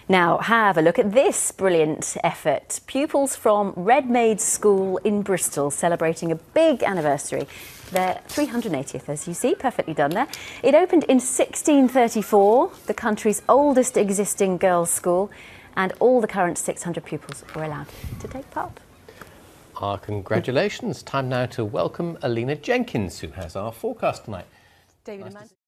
Now have a look at this brilliant effort. Pupils from Red Maids School in Bristol celebrating a big anniversary. Their 380th, as you see, perfectly done there. It opened in 1634, the country's oldest existing girls' school, and all the current 600 pupils were allowed to take part. Our congratulations. Time now to welcome Alina Jenkins, who has our forecast tonight. David,